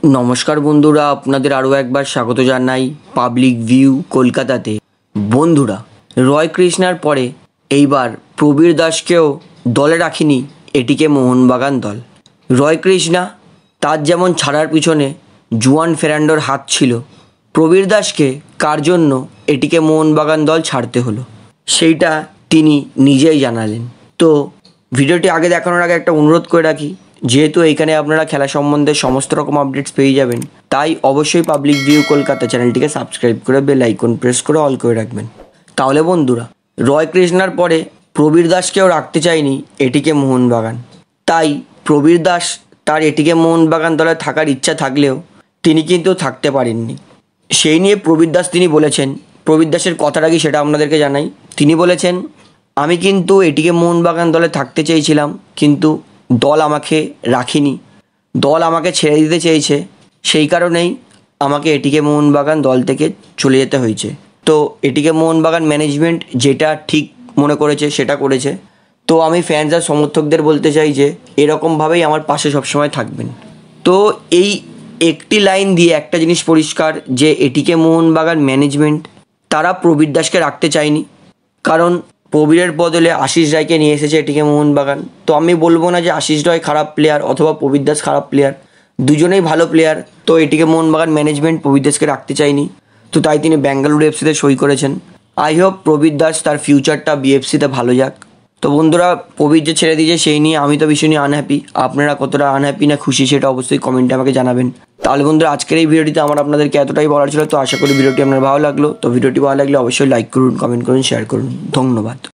নমস্কার বন্ধুরা, আপনাদের আরও একবার স্বাগত জানাই পাবলিক ভিউ কলকাতাতে। বন্ধুরা, রয় কৃষ্ণার পরে এইবার প্রবীর দাসকেও দলে রাখিনি এটিকে মোহনবাগান দল। রয় কৃষ্ণা তার যেমন ছাড়ার পিছনে জুয়ান ফেরান্ডোর হাত ছিল, প্রবীর দাসকে কার জন্য এটিকে মোহনবাগান দল ছাড়তে হলো সেইটা তিনি নিজেই জানালেন। তো ভিডিওটি আগে দেখানোর আগে একটা অনুরোধ করে রাখি, যেহেতু এইখানে আপনারা খেলা সম্বন্ধে সমস্ত রকম আপডেটস পেয়ে যাবেন, তাই অবশ্যই পাবলিক ভিউ কলকাতা চ্যানেলটিকে সাবস্ক্রাইব করে বেল আইকন প্রেস করে অল করে রাখবেন। তাহলে বন্ধুরা, রয় কৃষ্ণার পরে প্রবীর দাসকেও রাখতে চায়নি এটিকে মোহনবাগান, তাই প্রবীর দাস তার এটিকে মোহনবাগান দলে থাকার ইচ্ছা থাকলেও তিনি কিন্তু থাকতে পারেননি। সেই নিয়ে প্রবীর দাস তিনি বলেছেন, প্রবীর দাসের কথাটা কি সেটা আপনাদেরকে জানাই। তিনি বলেছেন, আমি কিন্তু এটিকে মোহনবাগান দলে থাকতে চেয়েছিলাম, কিন্তু দল আমাকে রাখিনি, দল আমাকে ছেড়ে দিতে চেয়েছে, সেই কারণেই আমাকে এটিকে মোহনবাগান দল থেকে চলে যেতে হয়েছে। তো এটিকে মোহনবাগান ম্যানেজমেন্ট যেটা ঠিক মনে করেছে সেটা করেছে। তো আমি ফ্যান্স আর সমর্থকদের বলতে চাই যে এরকমভাবেই আমার পাশে সবসময় থাকবেন। তো এই একটি লাইন দিয়ে একটা জিনিস পরিষ্কার যে এটিকে মোহনবাগান ম্যানেজমেন্ট তারা প্রবীর দাসকে রাখতে চায়নি, কারণ প্রবীরের বদলে আশিস রায়কে নিয়ে এসেছে এটিকে মোহনবাগান। তো আমি বলবো না যে আশিস রায় খারাপ প্লেয়ার অথবা প্রবীর দাস খারাপ প্লেয়ার, দুজনেই ভালো প্লেয়ার। তো এটিকে মোহনবাগান ম্যানেজমেন্ট প্রবীর দাসকে রাখতে চায়নি, তো তাই তিনি বেঙ্গালুরু এফসিতে সই করেছেন। আই হোপ প্রবীর দাস তার ফিউচারটা বিএফসিতে ভালো যাক। তো বন্ধুরা, প্রবীর যে ছেড়ে দিয়েছে সেই নিয়ে আমি তো ভীষণই আনহ্যাপি। আপনারা কতটা আনহ্যাপি না খুশি সেটা অবশ্যই কমেন্টে আমাকে জানাবেন। তাহলে বন্ধুরা, আজকের এই ভিডিওটিতে আমার আপনাদেরকে এতটাই বলার ছিল। তো আশা করি ভিডিওটি আপনার ভালো লাগলো। তো ভিডিওটি ভালো লাগলে অবশ্যই লাইক করুন, কমেন্ট করুন, শেয়ার করুন। ধন্যবাদ।